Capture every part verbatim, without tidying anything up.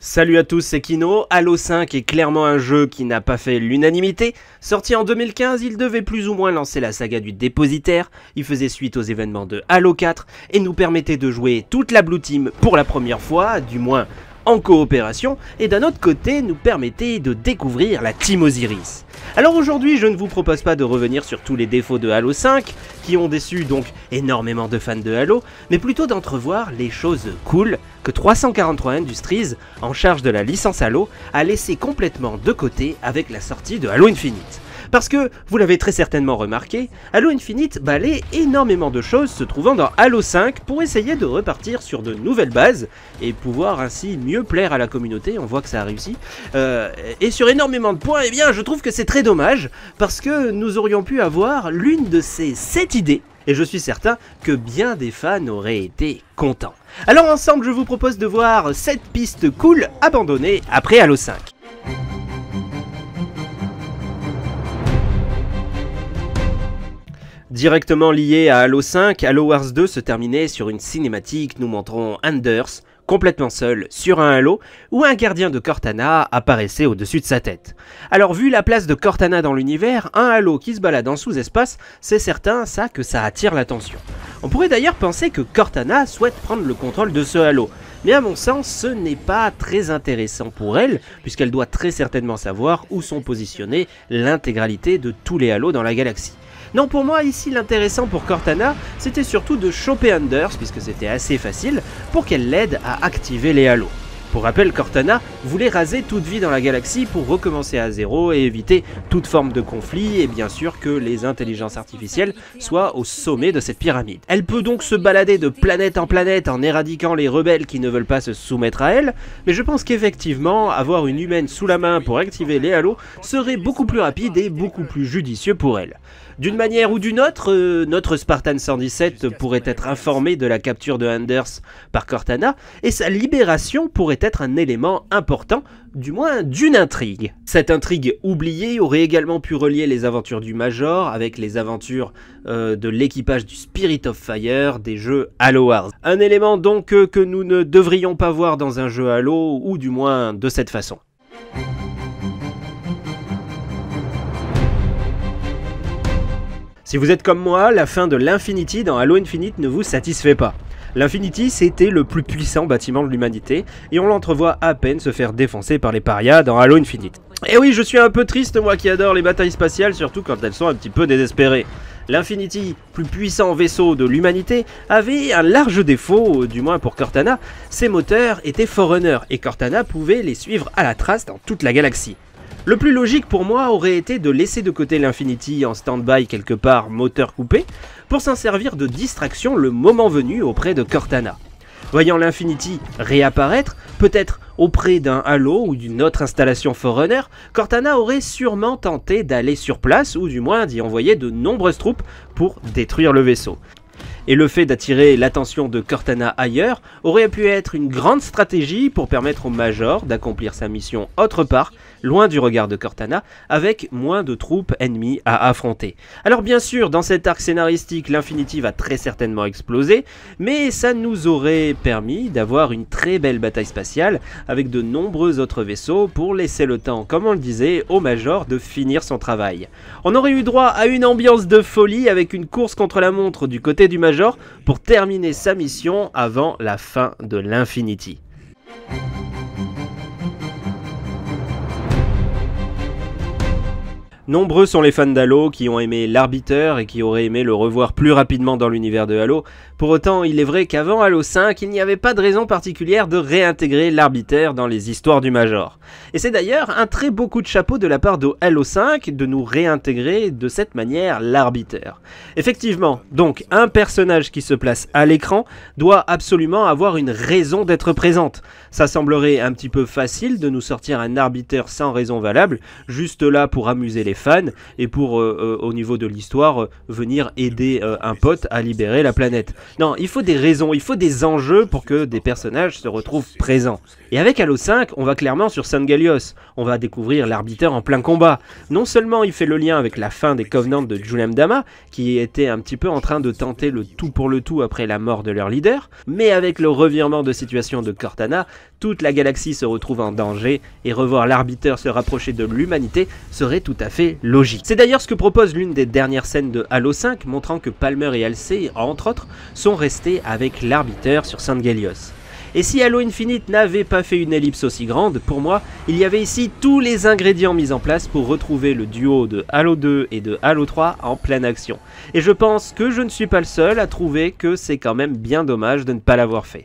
Salut à tous, c'est Kino. Halo cinq est clairement un jeu qui n'a pas fait l'unanimité. Sorti en deux mille quinze, il devait plus ou moins lancer la saga du dépositaire. Il faisait suite aux événements de Halo quatre et nous permettait de jouer toute la Blue Team pour la première fois, du moins en coopération, et d'un autre côté nous permettait de découvrir la Team Osiris. Alors aujourd'hui, je ne vous propose pas de revenir sur tous les défauts de Halo cinq, qui ont déçu donc énormément de fans de Halo, mais plutôt d'entrevoir les choses cool que trois cent quarante-trois Industries, en charge de la licence Halo, a laissé complètement de côté avec la sortie de Halo Infinite. Parce que, vous l'avez très certainement remarqué, Halo Infinite balaie énormément de choses se trouvant dans Halo cinq pour essayer de repartir sur de nouvelles bases et pouvoir ainsi mieux plaire à la communauté, on voit que ça a réussi. Euh, et sur énormément de points, eh bien je trouve que c'est très dommage parce que nous aurions pu avoir l'une de ces sept idées et je suis certain que bien des fans auraient été contents. Alors ensemble, je vous propose de voir sept pistes cool abandonnées après Halo cinq. Directement lié à Halo cinq, Halo Wars deux se terminait sur une cinématique nous montrant Anders, complètement seul sur un Halo, où un gardien de Cortana apparaissait au-dessus de sa tête. Alors vu la place de Cortana dans l'univers, un Halo qui se balade en sous-espace, c'est certain ça que ça attire l'attention. On pourrait d'ailleurs penser que Cortana souhaite prendre le contrôle de ce Halo, mais à mon sens ce n'est pas très intéressant pour elle, puisqu'elle doit très certainement savoir où sont positionnés l'intégralité de tous les Halos dans la galaxie. Non, pour moi, ici, l'intéressant pour Cortana, c'était surtout de choper Anders, puisque c'était assez facile, pour qu'elle l'aide à activer les halos. Pour rappel, Cortana voulait raser toute vie dans la galaxie pour recommencer à zéro et éviter toute forme de conflit, et bien sûr que les intelligences artificielles soient au sommet de cette pyramide. Elle peut donc se balader de planète en planète en éradiquant les rebelles qui ne veulent pas se soumettre à elle, mais je pense qu'effectivement, avoir une humaine sous la main pour activer les halos serait beaucoup plus rapide et beaucoup plus judicieux pour elle. D'une manière ou d'une autre, euh, notre Spartan cent dix-sept pourrait être informé de la capture de Anders par Cortana, et sa libération pourrait être un élément important, du moins d'une intrigue. Cette intrigue oubliée aurait également pu relier les aventures du Major avec les aventures euh, de l'équipage du Spirit of Fire des jeux Halo Wars. Un élément donc euh, que nous ne devrions pas voir dans un jeu Halo, ou du moins de cette façon. Si vous êtes comme moi, la fin de l'Infinity dans Halo Infinite ne vous satisfait pas. L'Infinity, c'était le plus puissant bâtiment de l'humanité, et on l'entrevoit à peine se faire défoncer par les parias dans Halo Infinite. Et oui, je suis un peu triste, moi qui adore les batailles spatiales, surtout quand elles sont un petit peu désespérées. L'Infinity, plus puissant vaisseau de l'humanité, avait un large défaut, du moins pour Cortana. Ses moteurs étaient Forerunner, et Cortana pouvait les suivre à la trace dans toute la galaxie. Le plus logique pour moi aurait été de laisser de côté l'Infinity en stand-by quelque part moteur coupé, pour s'en servir de distraction le moment venu auprès de Cortana. Voyant l'Infinity réapparaître, peut-être auprès d'un Halo ou d'une autre installation Forerunner, Cortana aurait sûrement tenté d'aller sur place, ou du moins d'y envoyer de nombreuses troupes pour détruire le vaisseau. Et le fait d'attirer l'attention de Cortana ailleurs aurait pu être une grande stratégie pour permettre au Major d'accomplir sa mission autre part, loin du regard de Cortana, avec moins de troupes ennemies à affronter. Alors bien sûr, dans cet arc scénaristique, l'Infinity va très certainement exploser, mais ça nous aurait permis d'avoir une très belle bataille spatiale avec de nombreux autres vaisseaux pour laisser le temps, comme on le disait, au Major de finir son travail. On aurait eu droit à une ambiance de folie avec une course contre la montre du côté du Major pour terminer sa mission avant la fin de l'Infinity. Nombreux sont les fans d'Halo qui ont aimé l'Arbiter et qui auraient aimé le revoir plus rapidement dans l'univers de Halo. Pour autant, il est vrai qu'avant Halo cinq, il n'y avait pas de raison particulière de réintégrer l'Arbiter dans les histoires du Major. Et c'est d'ailleurs un très beau coup de chapeau de la part de Halo cinq de nous réintégrer de cette manière l'Arbiter. Effectivement, donc un personnage qui se place à l'écran doit absolument avoir une raison d'être présente. Ça semblerait un petit peu facile de nous sortir un Arbiter sans raison valable, juste là pour amuser les fans et pour, euh, euh, au niveau de l'histoire, euh, venir aider euh, un pote à libérer la planète. Non, il faut des raisons, il faut des enjeux pour que des personnages se retrouvent présents. Et avec Halo cinq, on va clairement sur Sangalios. On va découvrir l'arbiteur en plein combat. Non seulement il fait le lien avec la fin des Covenants de Julem Dama, qui était un petit peu en train de tenter le tout pour le tout après la mort de leur leader, mais avec le revirement de situation de Cortana, toute la galaxie se retrouve en danger et revoir l'arbiteur se rapprocher de l'humanité serait tout à fait logique. C'est d'ailleurs ce que propose l'une des dernières scènes de Halo cinq, montrant que Palmer et Halsey, entre autres, sont restés avec l'arbiteur sur Sangalios. Et si Halo Infinite n'avait pas fait une ellipse aussi grande, pour moi, il y avait ici tous les ingrédients mis en place pour retrouver le duo de Halo deux et de Halo trois en pleine action. Et je pense que je ne suis pas le seul à trouver que c'est quand même bien dommage de ne pas l'avoir fait.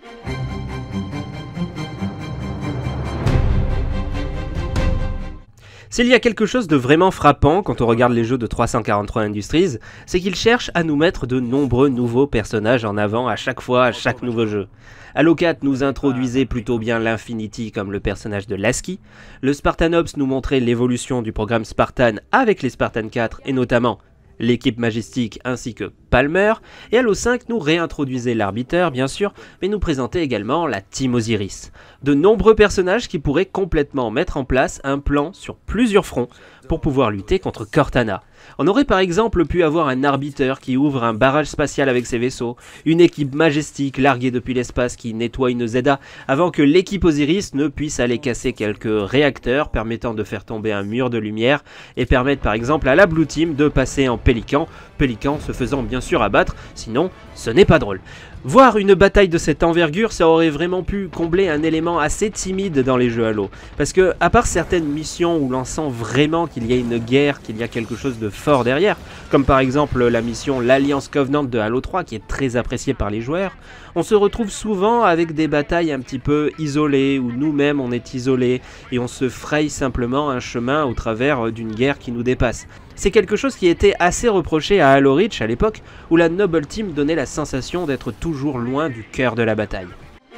S'il y a quelque chose de vraiment frappant quand on regarde les jeux de trois cent quarante-trois Industries, c'est qu'ils cherchent à nous mettre de nombreux nouveaux personnages en avant à chaque fois, à chaque nouveau jeu. Halo quatre nous introduisait plutôt bien l'Infinity comme le personnage de Lasky, le Spartan Ops nous montrait l'évolution du programme Spartan avec les Spartan quatre et notamment l'équipe Majestic ainsi que Palmer, et Halo cinq nous réintroduisait l'arbiteur bien sûr, mais nous présentait également la Team Osiris. De nombreux personnages qui pourraient complètement mettre en place un plan sur plusieurs fronts pour pouvoir lutter contre Cortana. On aurait par exemple pu avoir un arbiteur qui ouvre un barrage spatial avec ses vaisseaux, une équipe Majestic larguée depuis l'espace qui nettoie une Zeta avant que l'équipe Osiris ne puisse aller casser quelques réacteurs permettant de faire tomber un mur de lumière et permettre par exemple à la Blue Team de passer en Pélican, Pélican se faisant bien sûr abattre, sinon ce n'est pas drôle. Voir une bataille de cette envergure, ça aurait vraiment pu combler un élément assez timide dans les jeux Halo. Parce que, à part certaines missions où l'on sent vraiment qu'il y a une guerre, qu'il y a quelque chose de fort derrière, comme par exemple la mission l'Alliance Covenant de Halo trois qui est très appréciée par les joueurs, on se retrouve souvent avec des batailles un petit peu isolées, où nous-mêmes on est isolés, et on se fraye simplement un chemin au travers d'une guerre qui nous dépasse. C'est quelque chose qui était assez reproché à Halo Reach à l'époque, où la Noble Team donnait la sensation d'être toujours loin du cœur de la bataille.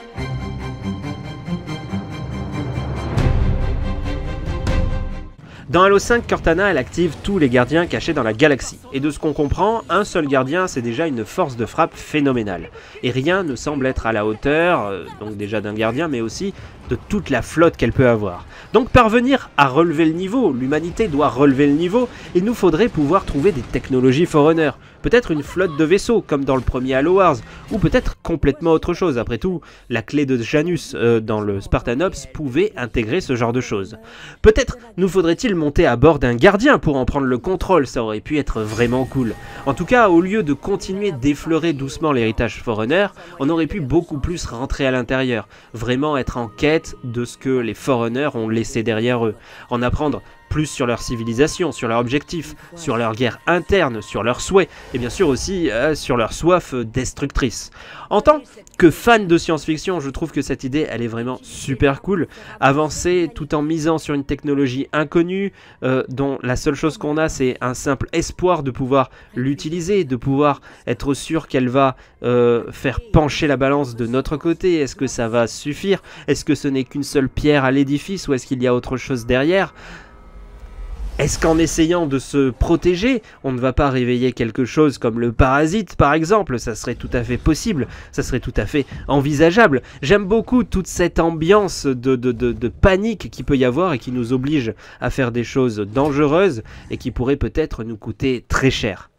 Dans Halo cinq, Cortana elle active tous les gardiens cachés dans la galaxie. Et de ce qu'on comprend, un seul gardien c'est déjà une force de frappe phénoménale. Et rien ne semble être à la hauteur, euh, donc déjà d'un gardien, mais aussi de toute la flotte qu'elle peut avoir. Donc parvenir à relever le niveau, l'humanité doit relever le niveau, il nous faudrait pouvoir trouver des technologies Forerunner. Peut-être une flotte de vaisseaux, comme dans le premier Halo Wars, ou peut-être complètement autre chose. Après tout, la clé de Janus euh, dans le Spartan Ops pouvait intégrer ce genre de choses. Peut-être nous faudrait-il monter à bord d'un gardien pour en prendre le contrôle, ça aurait pu être vraiment cool. En tout cas, au lieu de continuer d'effleurer doucement l'héritage Forerunner, on aurait pu beaucoup plus rentrer à l'intérieur, vraiment être en quête de ce que les Forerunners ont laissé derrière eux, en apprendre plus sur leur civilisation, sur leurs objectifs, sur leur guerre interne, sur leurs souhaits, et bien sûr aussi euh, sur leur soif destructrice. En tant que fan de science-fiction, je trouve que cette idée, elle est vraiment super cool. Avancer tout en misant sur une technologie inconnue, euh, dont la seule chose qu'on a, c'est un simple espoir de pouvoir l'utiliser, de pouvoir être sûr qu'elle va euh, faire pencher la balance de notre côté. Est-ce que ça va suffire? Est-ce que ce n'est qu'une seule pierre à l'édifice ou est-ce qu'il y a autre chose derrière? Est-ce qu'en essayant de se protéger, on ne va pas réveiller quelque chose comme le parasite par exemple? Ça serait tout à fait possible, ça serait tout à fait envisageable. J'aime beaucoup toute cette ambiance de, de, de, de panique qu'il peut y avoir et qui nous oblige à faire des choses dangereuses et qui pourraient peut-être nous coûter très cher.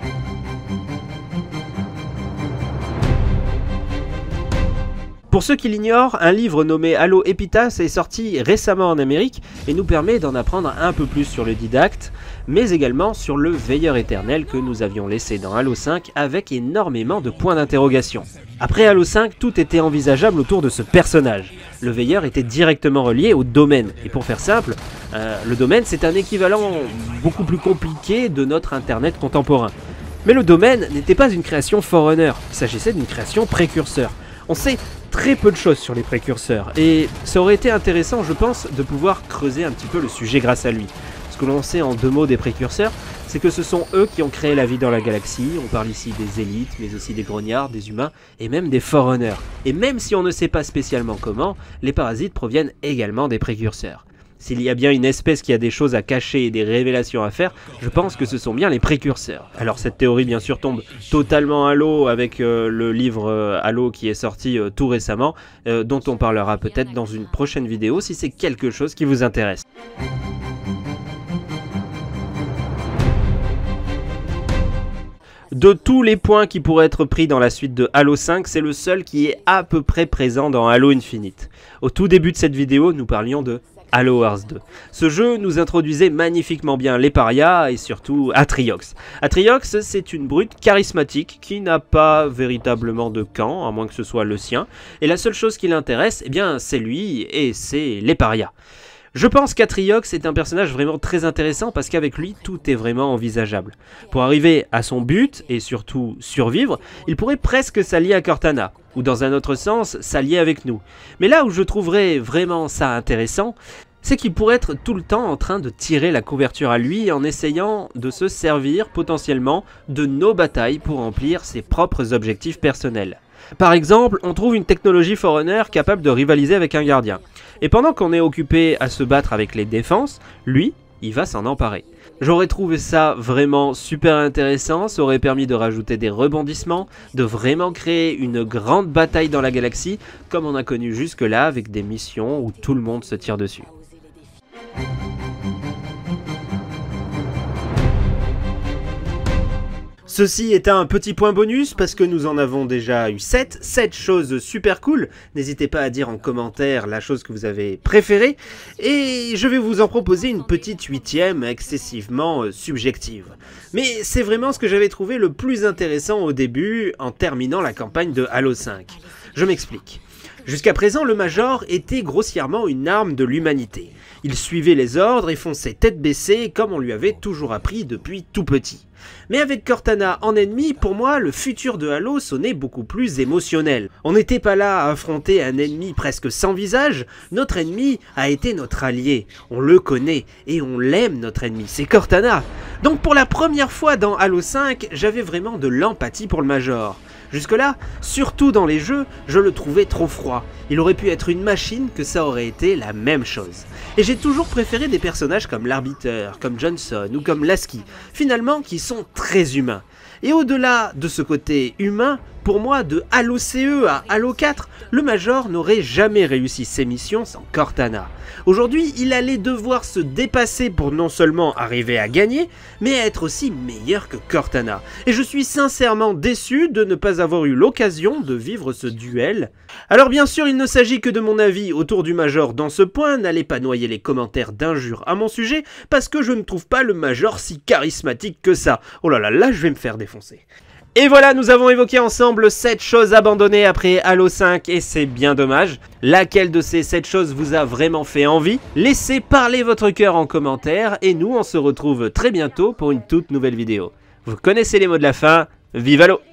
Pour ceux qui l'ignorent, un livre nommé Halo Epitaph est sorti récemment en Amérique et nous permet d'en apprendre un peu plus sur le didacte, mais également sur le veilleur éternel que nous avions laissé dans Halo cinq avec énormément de points d'interrogation. Après Halo cinq, tout était envisageable autour de ce personnage. Le veilleur était directement relié au domaine, et pour faire simple, euh, le domaine c'est un équivalent beaucoup plus compliqué de notre internet contemporain. Mais le domaine n'était pas une création Forerunner, il s'agissait d'une création précurseur. On sait très peu de choses sur les précurseurs, et ça aurait été intéressant, je pense, de pouvoir creuser un petit peu le sujet grâce à lui. Ce que l'on sait en deux mots des précurseurs, c'est que ce sont eux qui ont créé la vie dans la galaxie. On parle ici des élites, mais aussi des grognards, des humains, et même des Forerunners. Et même si on ne sait pas spécialement comment, les parasites proviennent également des précurseurs. S'il y a bien une espèce qui a des choses à cacher et des révélations à faire, je pense que ce sont bien les précurseurs. Alors cette théorie bien sûr tombe totalement à l'eau avec euh, le livre euh, Halo qui est sorti euh, tout récemment, euh, dont on parlera peut-être dans une prochaine vidéo si c'est quelque chose qui vous intéresse. De tous les points qui pourraient être pris dans la suite de Halo cinq, c'est le seul qui est à peu près présent dans Halo Infinite. Au tout début de cette vidéo, nous parlions de Halo Wars deux. Ce jeu nous introduisait magnifiquement bien les parias et surtout Atriox. Atriox, c'est une brute charismatique qui n'a pas véritablement de camp, à moins que ce soit le sien, et la seule chose qui l'intéresse, eh bien, c'est lui et c'est les parias. Je pense qu'Atriox est un personnage vraiment très intéressant parce qu'avec lui, tout est vraiment envisageable. Pour arriver à son but, et surtout survivre, il pourrait presque s'allier à Cortana, ou dans un autre sens, s'allier avec nous. Mais là où je trouverais vraiment ça intéressant, c'est qu'il pourrait être tout le temps en train de tirer la couverture à lui en essayant de se servir potentiellement de nos batailles pour remplir ses propres objectifs personnels. Par exemple, on trouve une technologie Forerunner capable de rivaliser avec un gardien. Et pendant qu'on est occupé à se battre avec les défenses, lui, il va s'en emparer. J'aurais trouvé ça vraiment super intéressant, ça aurait permis de rajouter des rebondissements, de vraiment créer une grande bataille dans la galaxie, comme on a connu jusque-là avec des missions où tout le monde se tire dessus. Ceci est un petit point bonus parce que nous en avons déjà eu sept, sept choses super cool. N'hésitez pas à dire en commentaire la chose que vous avez préférée. Et je vais vous en proposer une petite huitième excessivement subjective. Mais c'est vraiment ce que j'avais trouvé le plus intéressant au début en terminant la campagne de Halo cinq. Je m'explique. Jusqu'à présent, le Major était grossièrement une arme de l'humanité. Il suivait les ordres et fonçait tête baissée comme on lui avait toujours appris depuis tout petit. Mais avec Cortana en ennemi, pour moi, le futur de Halo sonnait beaucoup plus émotionnel. On n'était pas là à affronter un ennemi presque sans visage, notre ennemi a été notre allié. On le connaît et on l'aime notre ennemi, c'est Cortana. Donc pour la première fois dans Halo cinq, j'avais vraiment de l'empathie pour le Major. Jusque-là, surtout dans les jeux, je le trouvais trop froid. Il aurait pu être une machine que ça aurait été la même chose. Et j'ai toujours préféré des personnages comme l'Arbiteur, comme Johnson ou comme Lasky, finalement qui sont très humains. Et au-delà de ce côté humain, pour moi, de Halo C E à Halo quatre, le Major n'aurait jamais réussi ses missions sans Cortana. Aujourd'hui, il allait devoir se dépasser pour non seulement arriver à gagner, mais à être aussi meilleur que Cortana. Et je suis sincèrement déçu de ne pas avoir eu l'occasion de vivre ce duel. Alors bien sûr, il ne s'agit que de mon avis autour du Major dans ce point, n'allez pas noyer les commentaires d'injures à mon sujet, parce que je ne trouve pas le Major si charismatique que ça. Oh là là, là je vais me faire défoncer. Et voilà, nous avons évoqué ensemble sept choses abandonnées après Halo cinq et c'est bien dommage. Laquelle de ces sept choses vous a vraiment fait envie? Laissez parler votre cœur en commentaire et nous on se retrouve très bientôt pour une toute nouvelle vidéo. Vous connaissez les mots de la fin, vive Halo!